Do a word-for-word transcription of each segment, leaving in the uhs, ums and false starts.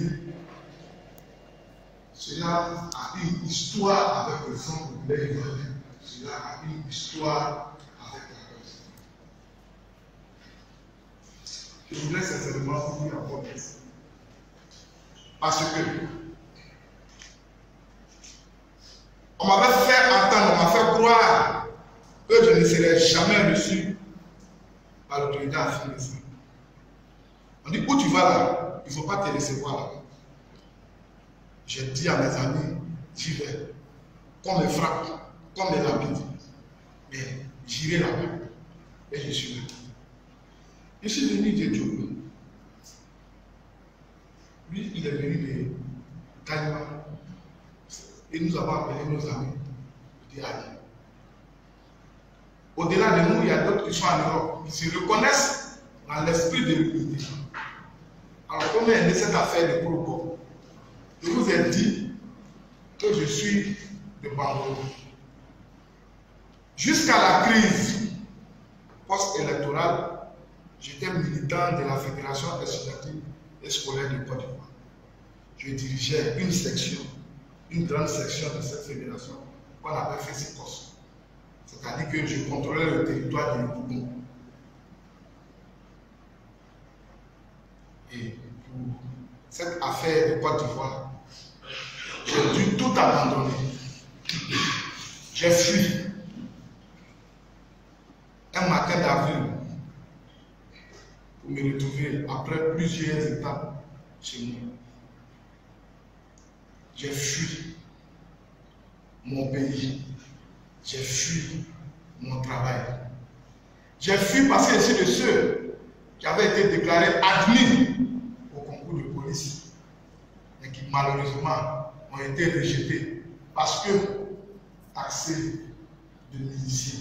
République, cela a une histoire avec le Front populaire ivoirien. Cela a une histoire avec la cause. Je voudrais sincèrement vous dire encore plus. Parce que on m'avait fait entendre, on m'a fait croire que je ne serais jamais reçu par le président Affinissant. On dit, où tu vas là, il ne faut pas te recevoir là. J'ai dit à mes amis, j'y vais. Qu'on me frappe, qu'on me lapide. Mais j'irai là-bas. Et je suis là. Je suis venu de Djoko. Lui, il est venu de Kalima. Et nous avons appelé nos amis. Je dis, allez. Au-delà de nous, il y a d'autres qui sont en Europe, qui se reconnaissent dans l'esprit de l'unité. Alors, comme il y a cette affaire de Proko, je vous ai dit que je suis de Bango. Jusqu'à la crise post-électorale, j'étais militant de la Fédération éducative et scolaire de Côte d'Ivoire. Je dirigeais une section, une grande section de cette fédération qu'on appelle FESICOS. C'est-à-dire que je contrôlais le territoire de l'Oubou. Et pour cette affaire de Côte d'Ivoire, j'ai dû tout abandonner. J'ai fui. Un matin d'avril, pour me retrouver après plusieurs étapes chez moi. J'ai fui mon pays. J'ai fui mon travail. J'ai fui parce que je suis de ceux qui avaient été déclarés admis au concours de police, mais qui malheureusement ont été rejetés parce que taxés de miliciens.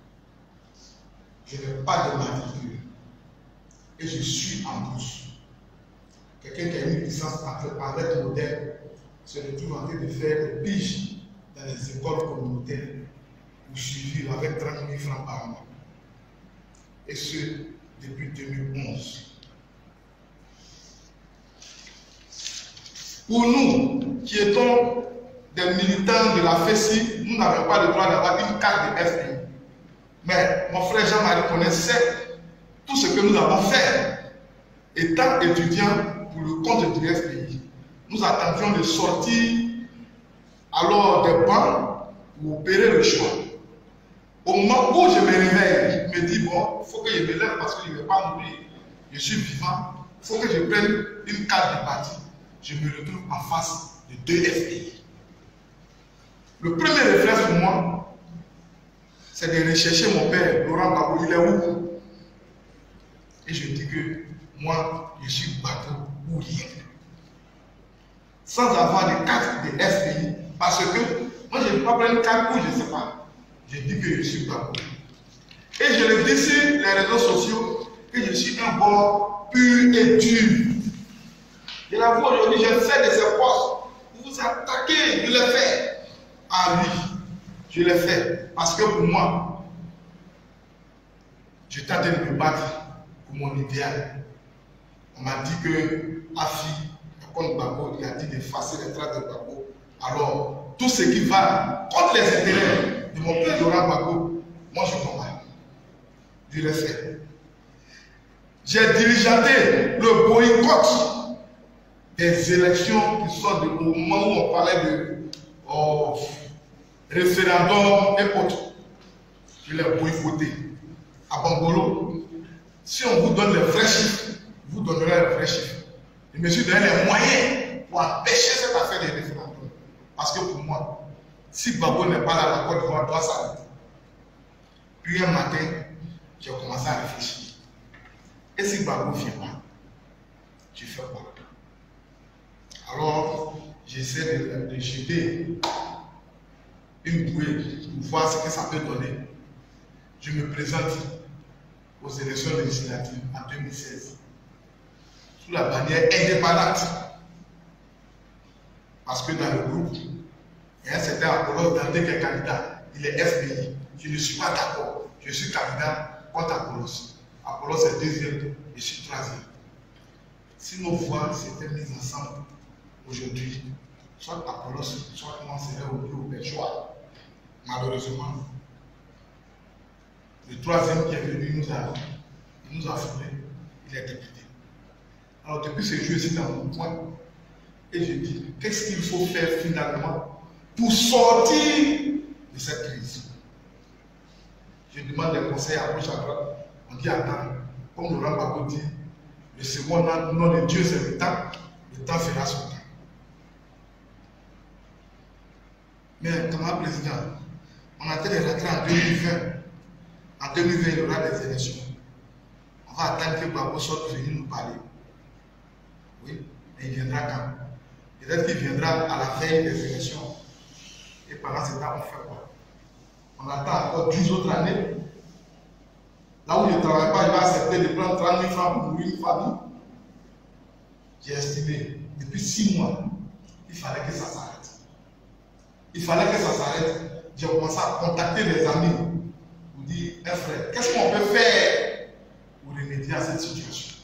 Je n'ai pas de matricule et je suis en bourse. Quelqu'un qui a une licence en lettres modernes se retrouve en train de faire des piges dans les écoles communautaires pour suivre avec trente mille francs par mois. Et ce, depuis deux mille onze. Pour nous, qui étions des militants de la FESI, nous n'avons pas le droit d'avoir une carte de F P I. Mais mon frère Jean-Marie connaissait tout ce que nous avons fait. Étant étudiant pour le compte du F P I, nous attendions de sortir alors des bancs pour opérer le choix. Au moment où je me réveille, je me dis, bon, il faut que je me lève parce que je ne vais pas mourir. Je suis vivant. Il faut que je prenne une carte de parti. Je me retrouve en face de deux F P I. Le premier réflexe pour moi, c'est de rechercher mon père, Laurent Gbagbo, il est où? Et je dis que moi, je suis Gbagbo ou rien. Sans avoir de carte de F P I, parce que moi, je ne peux pas prendre une carte où je ne sais pas. Je dis que je suis Gbagbo. Et je le dis sur les réseaux sociaux que je suis un bon pur et dur. Je l'avoue aujourd'hui, j'ai fait de ces postes. Vous vous attaquez, je l'ai fait. Ah oui, je l'ai fait. Parce que pour moi, j'étais en train de me battre pour mon idéal. On m'a dit que Afi, contre Gbagbo, il a dit d'effacer les traces de Gbagbo. Alors, tout ce qui va contre les intérêts de mon père Laurent Gbagbo, moi je combats. Je l'ai fait. J'ai dirigeanté le boycott des élections qui sortent au moment où on parlait de oh, référendum et autres. Je l'ai boycotté. À Bangolo, si on vous donne les vrais chiffres, vous donnerez les vrais chiffres. Je me suis donné les moyens pour empêcher cette affaire de référendum. Parce que pour moi, si Gbagbo n'est pas là, la Côte d'Ivoire doit s'arrêter. Puis un matin, j'ai commencé à réfléchir. Et si Gbagbo ne vient pas, je fais quoi? Alors, j'essaie de, de jeter une bouée pour voir ce que ça peut donner. Je me présente aux élections législatives en deux mille seize sous la bannière indépendante. Parce que dans le groupe, il y a un certain Apollos Dandé qui est candidat. Il est F P I. Je ne suis pas d'accord. Je suis candidat contre Apollos. Apollos est deuxième, je suis troisième. Si nos voix s'étaient mises ensemble aujourd'hui, soit Apollos, soit moi serait au plus au Péchois. Malheureusement, le troisième qui est venu nous a, il nous a foulé, il est député. Alors depuis ce jour, je suis dans mon coin et je dis, qu'est-ce qu'il faut faire finalement pour sortir de cette crise? Je demande des conseils à gauche, à droite. On dit, attends, comme Laurent Gbagbo dit, le second nom de Dieu c'est le temps, le temps fera son temps. Mais comme président, on a été rentré en deux mille vingt. En deux mille vingt, il y aura des élections. On va attendre que Gbagbo sorte venir nous parler. Oui, mais il viendra quand? Peut-être qu'il viendra à la veille des élections. Et pendant ce temps, on fait quoi? On attend encore dix autres années. Là où je ne travaille pas, il va accepter de prendre trente mille francs pour nourrir une famille. J'ai estimé, depuis six mois, il fallait que ça s'arrête. Il fallait que ça s'arrête. J'ai commencé à contacter des amis pour dire, un frère, qu'est-ce qu'on peut faire pour remédier à cette situation?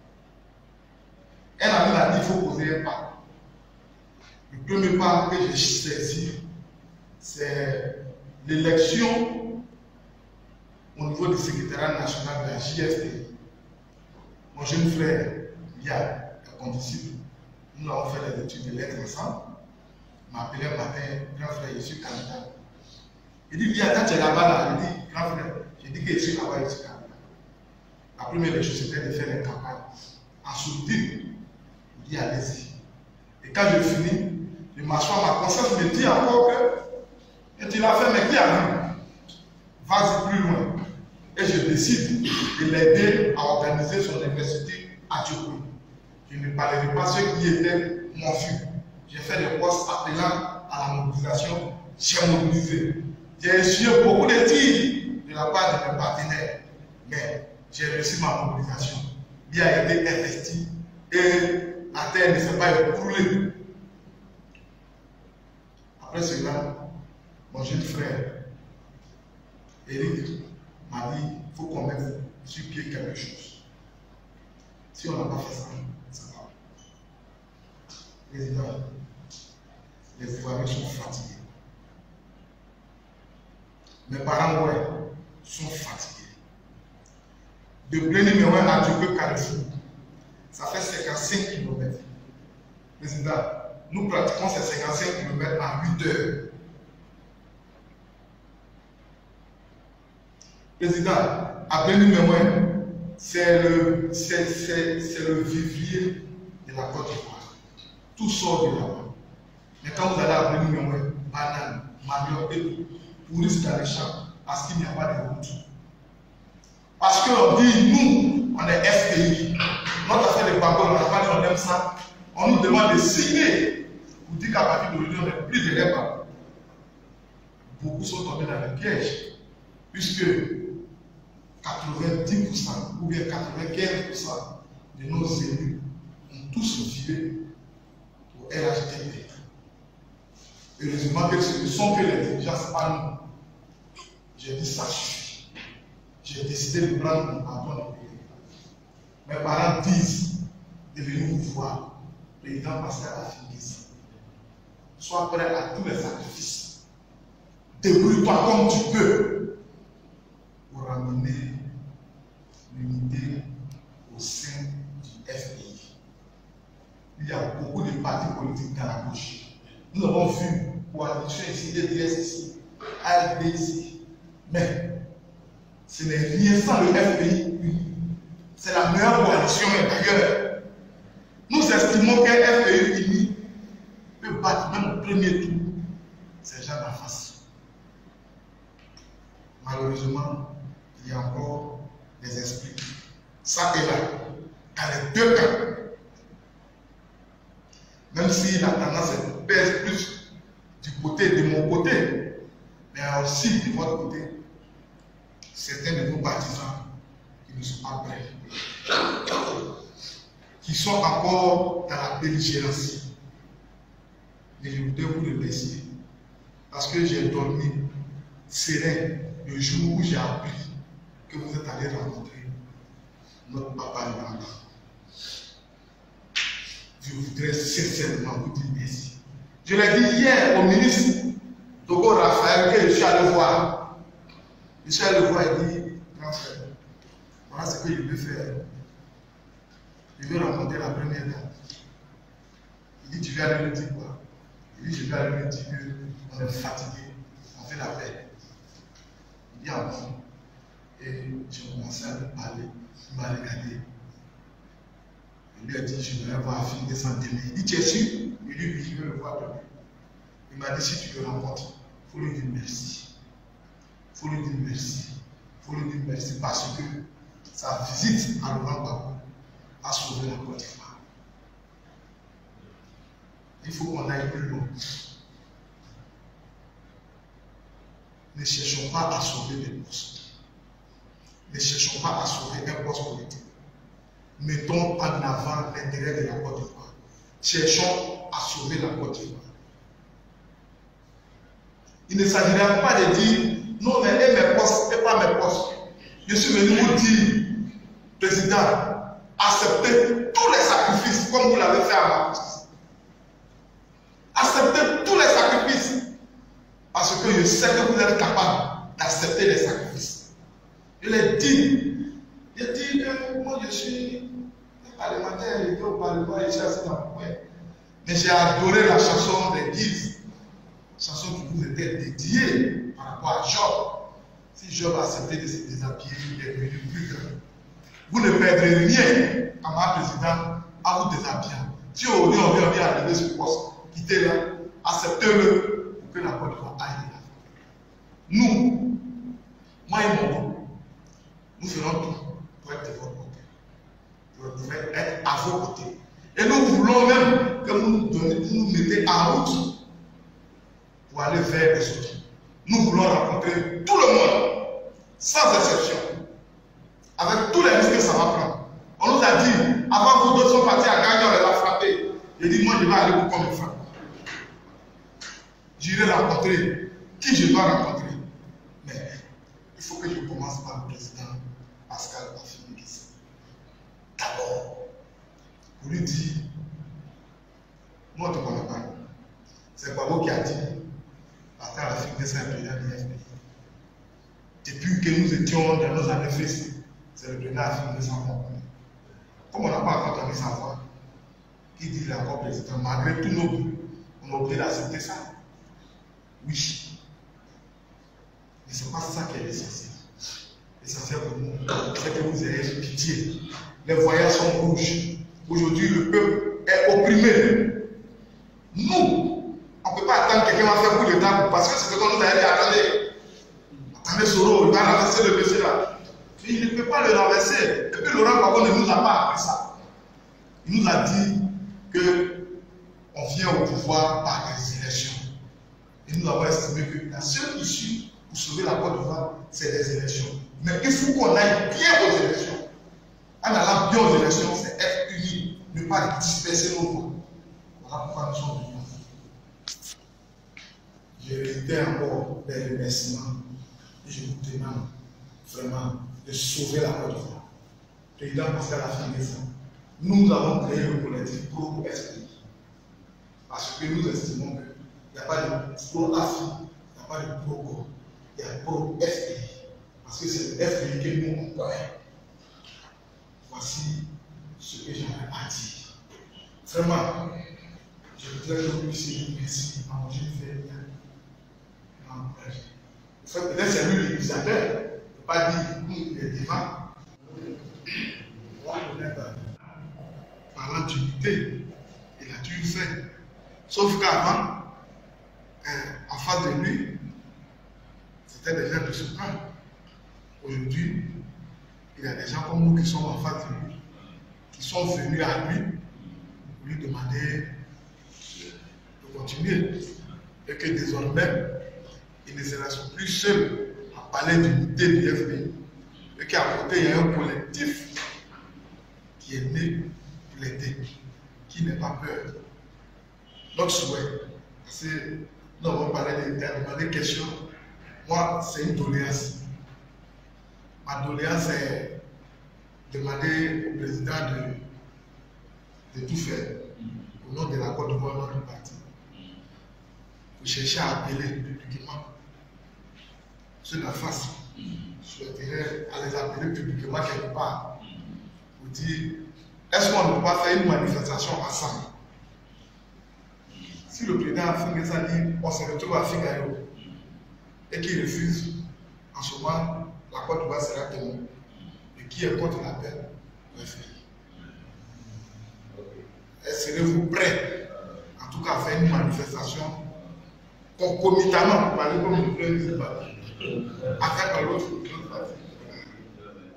Un ami m'a dit, il faut poser un pas. Le premier pas que j'ai saisi, c'est l'élection au niveau du secrétariat national de la J F T. Mon jeune frère, Lia, est condisciple. Nous avons fait les études de lettres ensemble. Il m'a appelé un matin, grand frère, je suis candidat. Il dit, Lia, quand tu es là-bas, là, il dit, grand frère, j'ai dit que je suis là-bas, je suis candidat. La première des choses, c'était de faire les campagnes. En soutien, il dit, allez-y. Et quand je finis, je m'assois, ma conscience me dit encore que, et tu l'as fait, mais qui arrive? Vas-y plus loin. Et je décide de l'aider à organiser son université à Djoko. Je ne parlerai pas ceux qui étaient mon fils. J'ai fait des postes appelant à la mobilisation. J'ai mobilisé. J'ai essuyé beaucoup de tirs de la part de mes partenaires. Mais j'ai réussi ma mobilisation. Il a été investi et la terre ne s'est pas écroulée. Après cela, mon jeune frère, Eric, m'a dit, il faut qu'on mette sur pied quelque chose. Si on n'a pas fait ça, ça va. Président, les foyers sont fatigués. Mes parents, ouais, sont fatigués. De Blény-Méouin à Djoko Carrefour, ça fait cinquante-cinq kilomètres. Président, nous pratiquons ces cinquante-cinq kilomètres en huit heures. Président, à Blény-Méouin, c'est le, le vivier de la Côte d'Ivoire. Tout sort de là-bas. Mais quand vous allez à Blény-Méouin, banane, manioc et tout, pourrissent dans les champs parce qu'il n'y a pas de route. Parce qu'on dit, nous, on est F P I. Notre affaire de Gbagbo, on n'a pas dit on aime ça. On nous demande de signer pour dire qu'à partir d'aujourd'hui, on n'est plus de l'E Beaucoup sont tombés dans le piège, puisque quatre-vingt-dix pour cent ou bien quatre-vingt-quinze pour cent de nos élus ont tous filé au R H D P. Heureusement que ce ne sont que les dirigeants, pas nous. J'ai dit ça suffit. J'ai décidé de prendre mon canton de pays. Mes parents disent de venir vous voir. Le président Pascal a fini ça. Sois prêt à tous les sacrifices. Débrouille-toi comme tu peux pour ramener l'unité au sein du F P I. Il y a beaucoup de partis politiques dans la gauche. Nous avons vu coalition ici, D D S ici, A F D ici. Mais ce n'est rien sans le F P I. C'est la meilleure coalition d'ailleurs. Nous estimons qu'un F P I uni peut battre même au premier tour ces gens d'en face. Malheureusement, il y a encore des esprits, ça et là, dans les deux camps. Même si la tendance pèse plus du côté de mon côté, mais aussi de votre côté, certains de nos partisans qui ne sont pas prêts, qui sont encore dans la belligérance. Et je voudrais vous remercier parce que j'ai dormi serein le jour où j'ai appris que vous êtes allé rencontrer notre papa Yolanda. je voudrais sincèrement vous dire merci. Je l'ai dit hier au ministre Togo Raphaël que je suis allé voir. Je suis allé voir et dit, grand frère, voilà ce que je veux faire. Je veux rencontrer la première dame. Il dit, tu viens aller me dire quoi? Il dit, je vais aller me dire qu'on est fatigué, on fait la paix. Il dit, ah bon. Et j'ai commencé à lui parler, il m'a regardé. Il lui a dit, je vais voir Afine de Santé. Il dit, tu es sûr? Il lui dit, je veux le voir demain. Il m'a dit, si tu le rencontres, il faut lui dire merci. Il faut lui dire merci. Il faut lui dire merci parce que sa visite à Laurent Gbagbo a sauvé la Côte d'Ivoire. Il faut qu'on aille plus loin. Ne cherchons pas à sauver des postes. Ne cherchons pas à sauver un poste politique. Mettons en avant l'intérêt de la Côte d'Ivoire. Cherchons à sauver la Côte d'Ivoire. Il ne s'agirait pas de dire non, mais mes postes, et pas mes postes. Je suis venu vous dire, président, acceptez tous les sacrifices comme vous l'avez fait à ma place. Acceptez tous les sacrifices parce que je sais que vous êtes capable d'accepter les sacrifices. Je l'ai dit. Je dis que moi je suis parlementaire, j'étais au Parlement, je suis assis dans mon coin. Mais j'ai adoré la chanson des Guises. Chanson qui vous était dédiée par rapport à Job. Si Job a accepté de se déshabiller, il est devenu plus grand. Vous ne perdrez rien, camarade président, à vous déshabiller. Si on vient, on vient arriver sur le poste, quittez-le, acceptez-le pour que la Côte d'Ivoire aille là. Nous, moi et mon groupe, nous ferons tout pour être de votre côté. Pour être à vos côtés. Et nous voulons même que vous nous donnez, vous nous mettez en route pour aller vers les autres. Nous voulons rencontrer tout le monde, sans exception, avec tous les risques que ça va prendre. On nous a dit, avant vous d'autres sont partis à gagner, on les a frappés. J'ai dit, moi je vais aller pour combien de francs. J'irai rencontrer qui je dois rencontrer. Mais il faut que je commence par le président Pascal Affi N'Gessan. D'abord, pour lui dire, moi je ne connais pas. C'est Gbagbo qui a dit, Pascal Affi N'Gessan est président de l'U F P I. Depuis que nous étions dans nos années fessées, c'est le président Affi N'Gessan qu'on connaît. Comme on n'a pas encore entendu sa voix, qui dit qu'il est encore président, malgré tous nos buts, on a oublié d'accepter ça. Oui. Mais ce n'est pas ça qui est l'essentiel. L'essentiel pour nous, c'est que vous ayez pitié. Les voyages sont rouges. Aujourd'hui, le peuple est opprimé. Nous, on ne peut pas attendre que quelqu'un va faire coup d'État parce que c'est ce qu'on nous a dit. Attendez, attendez Soro, il va renverser le monsieur là. Mais il ne peut pas le renverser. Et puis Laurent Gbagbo ne nous a pas appris ça. Il nous a dit qu'on vient au pouvoir par des élections. Et nous avons estimé que la seule issue pour sauver la Côte d'Ivoire, c'est les élections. Mais il faut qu'on aille bien aux élections. En allant bien aux élections, c'est être unis, ne pas disperser nos voix. Voilà pourquoi nous sommes venus. Je réitais encore des remerciements. Et je vous demande vraiment de sauver la Côte d'Ivoire. Président Pascal Affi N'Gessan, nous avons créé le collectif Pro S P I. Parce que nous estimons que il n'y a pas de pro-Afri, il n'y a pas de pro-Go, il y a pro-F P I. Parce que c'est le F P I que nous on connaît. Voici ce que j'avais à dire. Vraiment, je voudrais que vous puissiez dire merci à mon jeune frère. Peut-être c'est lui l'utilisateur, il ne peut pas dire qu'il est devant. Parlant d'unité, il a tout fait. Sauf qu'avant, en face de lui, c'était des gens de ce camp. Aujourd'hui, il y a des gens comme nous qui sont en face de lui, qui sont venus à lui pour lui demander de continuer. Et que désormais, il ne sera plus seul à parler d'unité du F P I. Et qu'à côté, il y a un collectif qui est né pour l'aider, qui n'a pas peur. Notre souhait, c'est nous avons parlé de des questions. Moi, c'est une doléance. Ma doléance est demander au président de, de tout faire. au nom de la Côte d'Ivoire, notre parti, vous cherchez à appeler publiquement ceux d'en face. Je souhaiterais à les appeler publiquement quelque part pour dire est-ce qu'on ne peut pas faire une manifestation ensemble? Si le président Afingesa dit on se retrouve à Figaro et qu'il refuse, en ce moment, la Côte d'Ivoire sera tenue. Et qui est contre la paix? Serez-vous prêts, en tout cas, à faire une manifestation concomitamment, pour parler comme le premier ministre, à faire par l'autre parti?